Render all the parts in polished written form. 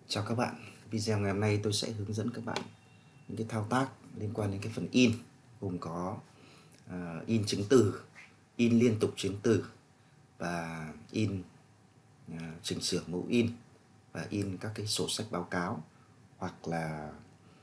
Chào các bạn, video ngày hôm nay tôi sẽ hướng dẫn các bạn những cái thao tác liên quan đến cái phần in, gồm có in chứng từ, in liên tục chứng từ và in chỉnh sửa mẫu in và in các cái sổ sách báo cáo, hoặc là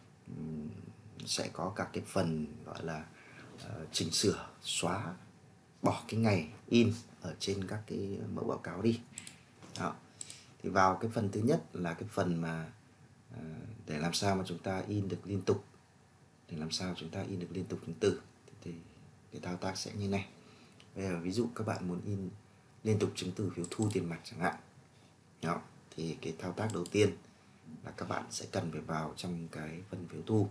sẽ có các cái phần gọi là chỉnh sửa, xóa bỏ cái ngày in ở trên các cái mẫu báo cáo đi. Đó. Thì vào cái phần thứ nhất là cái phần mà để làm sao mà chúng ta in được liên tục, chứng từ thì cái thao tác sẽ như này. Bây giờ ví dụ các bạn muốn in liên tục chứng từ phiếu thu tiền mặt chẳng hạn. Đó. Thì cái thao tác đầu tiên là các bạn sẽ cần phải vào trong cái phần phiếu thu,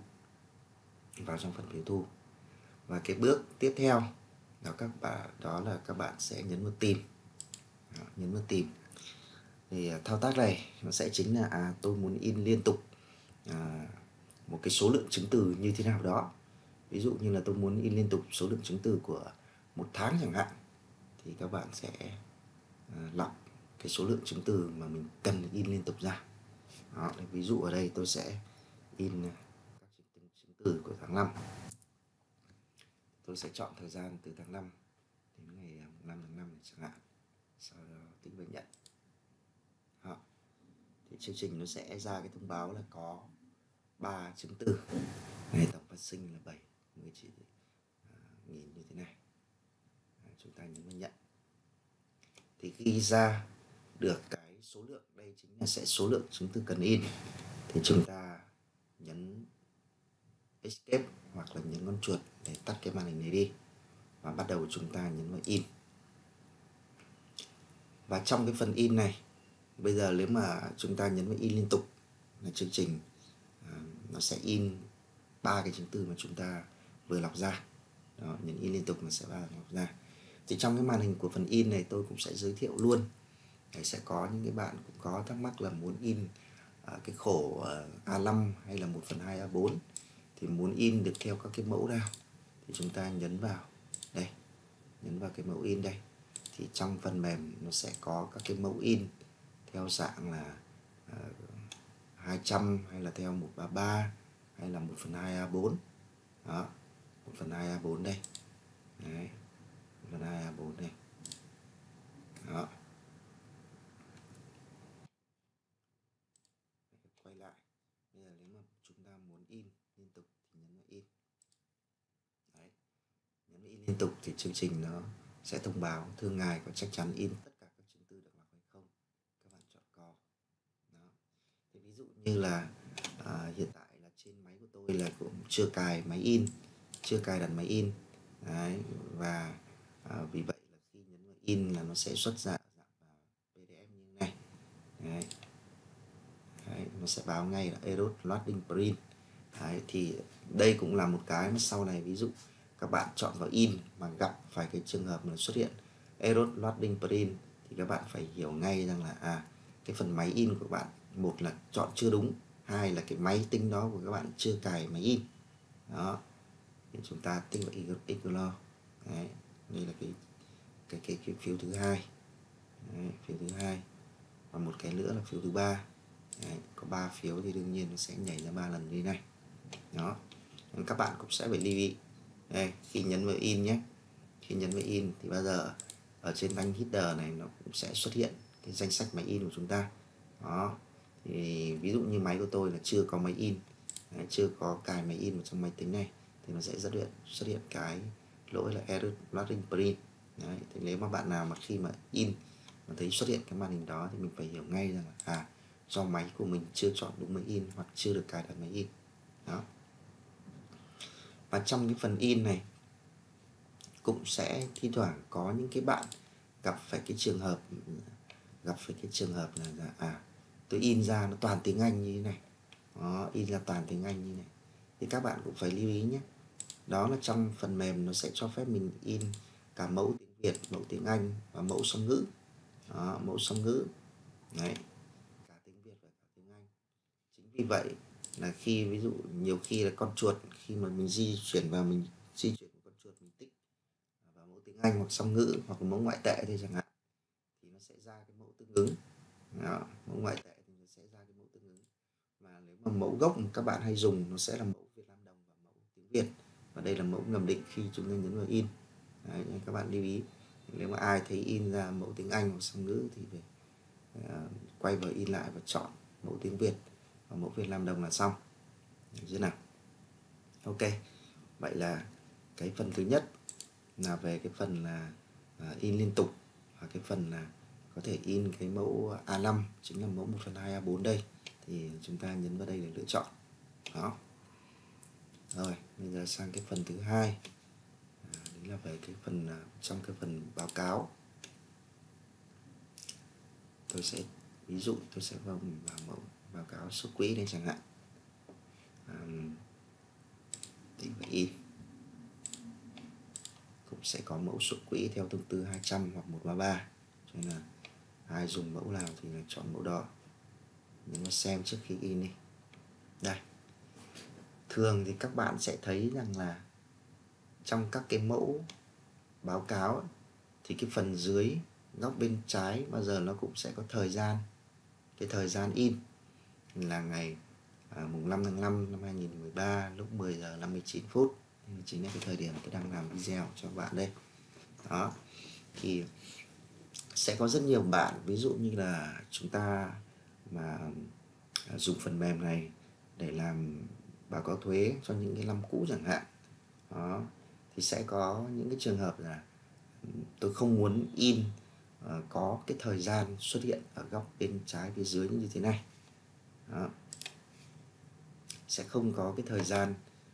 và cái bước tiếp theo đó là các bạn sẽ nhấn vào tìm. Thì thao tác này nó sẽ chính là tôi muốn in liên tục một cái số lượng chứng từ như thế nào đó. Ví dụ như là tôi muốn in liên tục số lượng chứng từ của một tháng chẳng hạn, thì các bạn sẽ lọc cái số lượng chứng từ mà mình cần in liên tục ra. Đó, ví dụ ở đây tôi sẽ in các chứng từ của tháng 5. Tôi sẽ chọn thời gian từ tháng 5 đến ngày 5 tháng 5 chẳng hạn, sau đó tính vào nhận. Đó. Thì chương trình nó sẽ ra cái thông báo là có 3 chứng từ, ngày tổng phát sinh là 7 người chỉ nghìn như thế này. Chúng ta nhấn vào nhận. Thì khi ra được cái số lượng, đây chính là sẽ số lượng chứng từ cần in, thì chúng ta nhấn escape hoặc là nhấn con chuột để tắt cái màn hình này đi, và bắt đầu chúng ta nhấn vào in. Và trong cái phần in này, bây giờ nếu mà chúng ta nhấn vào in liên tục là chương trình nó sẽ in 3 cái chứng từ mà chúng ta vừa lọc ra. Đó, nhấn in liên tục nó sẽ lọc ra. Thì trong cái màn hình của phần in này tôi cũng sẽ giới thiệu luôn. Đấy, sẽ có những cái bạn cũng có thắc mắc là muốn in cái khổ A5 hay là 1/2 A4, thì muốn in được theo các cái mẫu nào, thì chúng ta nhấn vào đây, nhấn vào cái mẫu in đây. Thì trong phần mềm nó sẽ có các cái mẫu in theo dạng là 200 hay là theo 133 hay là 1/2 A4. Đó, 1/2 A4 đây. Đấy, 1/2 A4 đây. Đó. Quay lại. Bây giờ nếu mà chúng ta muốn in liên tục thì nhấn vào in. Đấy. Nhấn vào in liên tục thì chương trình nó sẽ thông báo thưa ngài có chắc chắn in tất cả các chứng từ được lọc hay không. Các bạn chọn có. Đó. Thì ví dụ như là hiện tại là trên máy của tôi là cũng chưa cài máy in, chưa cài đặt máy in. Đấy. Và vì vậy là khi nhấn vào in là nó sẽ xuất ra dạng PDF như thế này. Đấy. Đấy, nó sẽ báo ngay là error loading print. Đấy, thì đây cũng là một cái mà sau này ví dụ các bạn chọn vào in mà gặp phải cái trường hợp mà xuất hiện error loading print, thì các bạn phải hiểu ngay rằng là cái phần máy in của bạn, một là chọn chưa đúng, hai là cái máy tính đó của các bạn chưa cài máy in. Đó, thì chúng ta tích vào ignore. Đấy, đây là cái phiếu thứ hai. Đấy, phiếu thứ hai. Và một cái nữa là phiếu thứ ba. Đấy, có 3 phiếu thì đương nhiên nó sẽ nhảy ra 3 lần như thế này. Đó, các bạn cũng sẽ phải lưu ý. Đây, khi nhấn vào in nhé, khi nhấn vào in thì bao giờ ở trên thanh header này nó cũng sẽ xuất hiện cái danh sách máy in của chúng ta. Đó, thì ví dụ như máy của tôi là chưa có máy in. Đấy, chưa có cài máy in vào trong máy tính này, thì nó sẽ xuất hiện cái lỗi là error loading print. Đấy, thì nếu mà bạn nào mà khi mà in mà thấy xuất hiện cái màn hình đó thì mình phải hiểu ngay rằng là do máy của mình chưa chọn đúng máy in hoặc chưa được cài đặt máy in. Đó. Và trong cái phần in này cũng sẽ thi thoảng có những cái bạn gặp phải cái trường hợp là tôi in ra nó toàn tiếng Anh như thế này. Đó, in ra toàn tiếng Anh như thế này. Thì các bạn cũng phải lưu ý nhé. Đó là trong phần mềm nó sẽ cho phép mình in cả mẫu tiếng Việt, mẫu tiếng Anh và mẫu song ngữ. Đó, mẫu song ngữ. Đấy, cả tiếng Việt và cả tiếng Anh. Chính vì vậy là khi ví dụ nhiều khi là con chuột, khi mà mình di chuyển con chuột mình tích vào mẫu tiếng Anh hoặc song ngữ hoặc mẫu ngoại tệ thì chẳng hạn, thì nó sẽ ra cái mẫu tương ứng. Đó, mẫu ngoại tệ thì nó sẽ ra cái mẫu tương ứng. Mẫu gốc mà các bạn hay dùng nó sẽ là mẫu Việt Nam đồng và mẫu tiếng Việt, và đây là mẫu ngầm định khi chúng ta nhấn vào in. Đấy, các bạn lưu ý, nếu mà ai thấy in ra mẫu tiếng Anh hoặc song ngữ thì phải quay vào in lại và chọn mẫu tiếng Việt và mẫu Việt Nam đồng là xong. Được nào? Ok, vậy là cái phần thứ nhất là về cái phần là in liên tục, và cái phần là có thể in cái mẫu A5 chính là mẫu 1/2 A4 đây, thì chúng ta nhấn vào đây để lựa chọn. Đó. Rồi, bây giờ sang cái phần thứ hai, đấy là về cái phần trong cái phần báo cáo. Tôi sẽ ví dụ tôi sẽ vào mẫu báo cáo xuất quỹ đây chẳng hạn. Thì phải in cũng sẽ có mẫu xuất quỹ theo thông tư 200 hoặc 133, cho nên là ai dùng mẫu nào thì là chọn mẫu đó. Nhấn vào xem trước khi in đi. Đây, thường thì các bạn sẽ thấy rằng là trong các cái mẫu báo cáo ấy, thì cái phần dưới góc bên trái bao giờ nó cũng sẽ có thời gian, cái thời gian in là ngày mùng 5 tháng 5 năm 2013 lúc 10 giờ 59 phút. Nên chính là cái thời điểm tôi đang làm video cho bạn đây. Đó, thì sẽ có rất nhiều bạn, ví dụ như là chúng ta mà dùng phần mềm này để làm báo cáo thuế cho những cái năm cũ chẳng hạn. Đó, thì sẽ có những cái trường hợp là tôi không muốn in có cái thời gian xuất hiện ở góc bên trái phía dưới như thế này. Đó, sẽ không có cái thời gian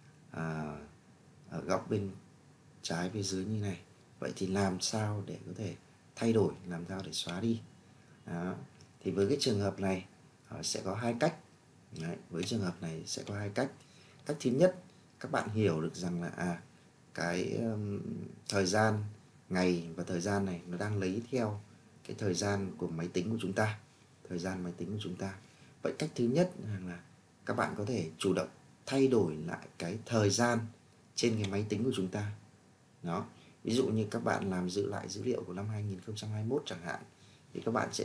ở góc bên trái phía dưới như này. Vậy thì làm sao để có thể thay đổi, làm sao để xóa đi? Đó, thì với cái trường hợp này sẽ có hai cách. Đấy, với trường hợp này sẽ có hai cách. Cách thứ nhất, các bạn hiểu được rằng là cái thời gian ngày và thời gian này nó đang lấy theo cái thời gian của máy tính của chúng ta, thời gian máy tính của chúng ta. Vậy cách thứ nhất là các bạn có thể chủ động thay đổi lại cái thời gian trên cái máy tính của chúng ta. Đó, ví dụ như các bạn làm dự lại dữ liệu của năm 2021 chẳng hạn, thì các bạn sẽ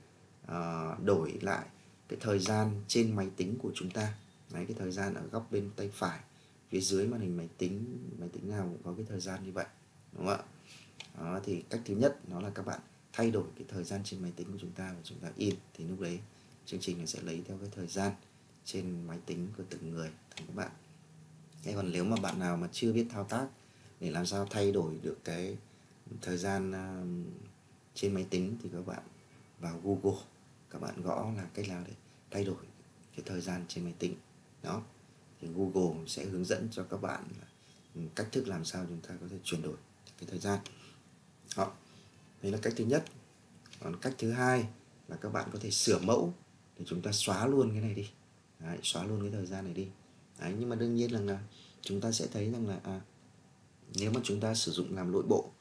đổi lại cái thời gian trên máy tính của chúng ta. Đấy, cái thời gian ở góc bên tay phải phía dưới màn hình máy tính nào cũng có cái thời gian như vậy, đúng không ạ? Đó, thì cách thứ nhất nó là các bạn thay đổi cái thời gian trên máy tính của chúng ta và chúng ta in, thì lúc đấy chương trình nó sẽ lấy theo cái thời gian trên máy tính của từng người các bạn. Thế còn nếu mà bạn nào mà chưa biết thao tác để làm sao thay đổi được cái thời gian trên máy tính, thì các bạn vào Google, các bạn gõ là cách nào để thay đổi cái thời gian trên máy tính. Đó, thì Google sẽ hướng dẫn cho các bạn cách thức làm sao chúng ta có thể chuyển đổi cái thời gian. Đó, đây là cách thứ nhất. Còn cách thứ hai là các bạn có thể sửa mẫu để chúng ta xóa luôn cái này đi. Đấy, xóa luôn cái thời gian này đi. Đấy, nhưng mà đương nhiên là chúng ta sẽ thấy rằng là nếu mà chúng ta sử dụng làm nội bộ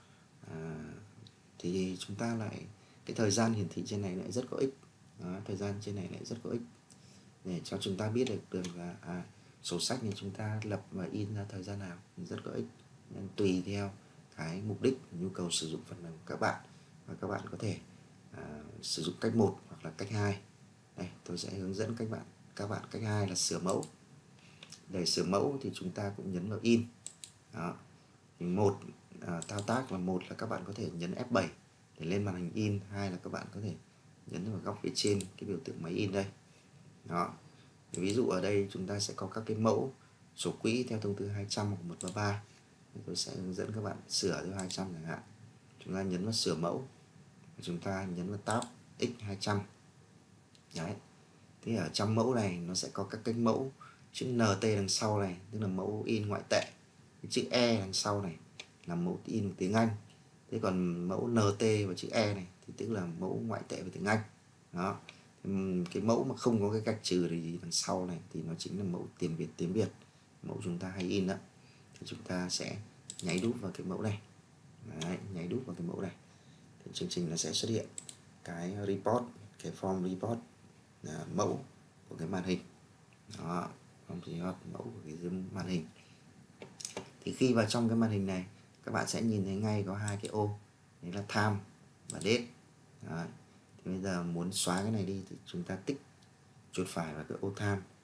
thì chúng ta lại cái thời gian hiển thị trên này lại rất có ích. Đó, thời gian trên này lại rất có ích để cho chúng ta biết được là sổ sách này chúng ta lập và in ra thời gian nào rất có ích. Nên tùy theo cái mục đích, nhu cầu sử dụng phần mềm của các bạn, và các bạn có thể sử dụng cách 1 hoặc là cách 2. Đây, tôi sẽ hướng dẫn các bạn cách 2 là sửa mẫu. Để sửa mẫu thì chúng ta cũng nhấn vào in. Đó, thì thao tác là một là các bạn có thể nhấn F7 để lên màn hình in, hai là các bạn có thể nhấn vào góc phía trên cái biểu tượng máy in đây. Đó, thì ví dụ ở đây chúng ta sẽ có các cái mẫu sổ quỹ theo thông tư 200 hoặc 133. Tôi sẽ hướng dẫn các bạn sửa theo 200 chẳng hạn. Chúng ta nhấn vào sửa mẫu, chúng ta nhấn vào tab X200. Đấy, thì ở trong mẫu này nó sẽ có các cái mẫu chữ NT đằng sau này, tức là mẫu in ngoại tệ. Cái chữ E đằng sau này là mẫu in tiếng Anh. Thế còn mẫu NT và chữ E này thì tức là mẫu ngoại tệ về tiếng Anh. Đó, cái mẫu mà không có cái gạch trừ gì đằng sau này thì nó chính là mẫu tiếng Việt, mẫu chúng ta hay in đó. Thì chúng ta sẽ nháy đúp vào cái mẫu này. Đấy, nháy đúp vào cái mẫu này thì chương trình nó sẽ xuất hiện cái report, cái form report là mẫu của cái màn hình. Đó, form report mẫu của cái màn hình. Thì khi vào trong cái màn hình này, các bạn sẽ nhìn thấy ngay có hai cái ô, đấy là time và date. Đấy, thì bây giờ muốn xóa cái này đi thì chúng ta tích chuột phải vào cái ô time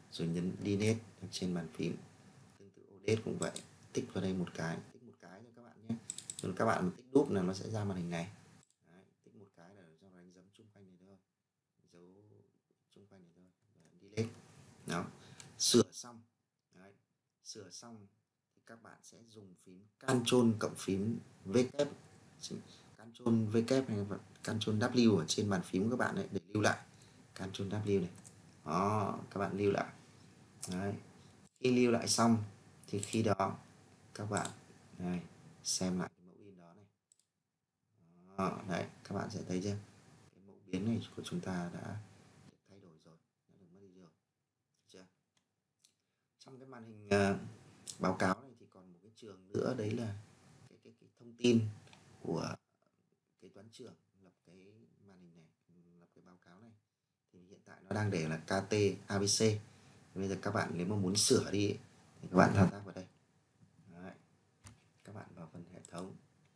rồi nhấn delete trên bàn phím. Tương tự ODES cũng vậy, tích vào đây một cái, tích một cái cho các bạn nhé. Rồi các bạn mà tích đúp là nó sẽ ra màn hình này. Đấy, tích một cái là cho đánh dấu chung quanh này thôi, dấu chung quanh này thôi, delete. Đó, sửa xong. Đấy, sửa xong thì các bạn sẽ dùng phím Ctrl cộng phím V kép, Ctrl V kép hay Ctrl W ở trên bàn phím của các bạn đấy để lưu lại. Ctrl W này, đó, các bạn lưu lại. Đấy, khi lưu lại xong thì khi đó các bạn này, xem lại mẫu in đó này. Đó, đấy, các bạn sẽ thấy chưa, cái mẫu biến này của chúng ta đã được thay đổi rồi, đã được mất đi rồi. Chưa? Trong cái màn hình báo cáo này thì còn một cái trường nữa, đấy là cái thông tin của kế toán trưởng lập cái màn hình này, lập cái báo cáo này. Thì hiện tại nó đang để là KT ABC. Bây giờ các bạn nếu mà muốn sửa đi thì các bạn thao tác vào đây. Đấy, các bạn vào phần hệ thống,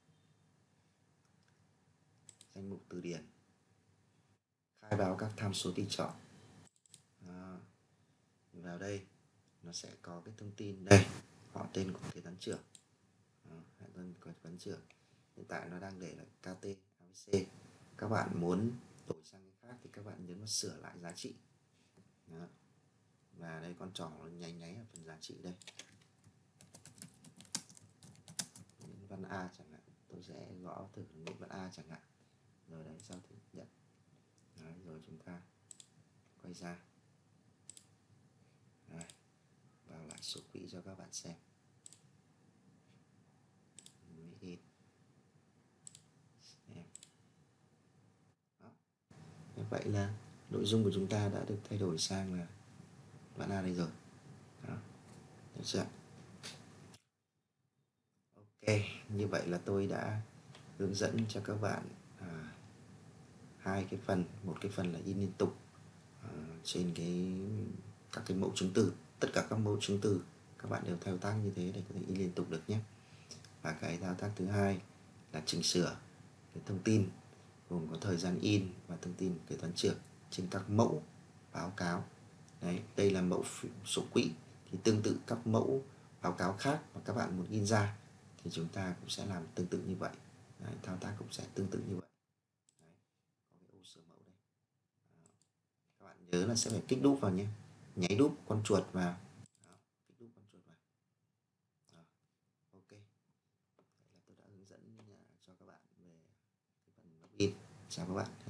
danh mục từ điển, khai báo các tham số tùy chọn. Đó, vào đây nó sẽ có cái thông tin đây, họ tên của kế toán trưởng. Hệ thống kế toán trưởng hiện tại nó đang để là KT ABC. Các bạn muốn đổi sang cái khác thì các bạn nhấn vào sửa lại giá trị. Đó, và đây con trỏ nó nháy nháy ở phần giá trị đây, Nguyễn Văn A chẳng hạn, tôi sẽ gõ thử Nguyễn Văn A chẳng hạn, rồi đấy sau thử nhận. Đấy, rồi chúng ta quay ra. Đấy, vào lại số quỹ cho các bạn xem. Như vậy là nội dung của chúng ta đã được thay đổi sang là bạn A đây rồi. Đó, được chưa? Ok, như vậy là tôi đã hướng dẫn cho các bạn hai cái phần. Một cái phần là in liên tục trên các cái mẫu chứng từ. Tất cả các mẫu chứng từ các bạn đều thao tác như thế để có thể in liên tục được nhé. Và cái thao tác thứ hai là chỉnh sửa cái thông tin gồm có thời gian in và thông tin kế toán trưởng trên các mẫu báo cáo. Đấy, đây là mẫu số quỹ, thì tương tự các mẫu báo cáo khác mà các bạn muốn in ra thì chúng ta cũng sẽ làm tương tự như vậy. Đấy, thao tác cũng sẽ tương tự như vậy. Đấy, có cái ô sửa mẫu đây. Đó, các bạn nhớ là sẽ phải kích đúp vào nhé, nháy đúp con chuột vào. Đó, kích đúp con chuột vào. Đó, ok, vậy là tôi đã hướng dẫn cho các bạn về cái phần in. Chào các bạn.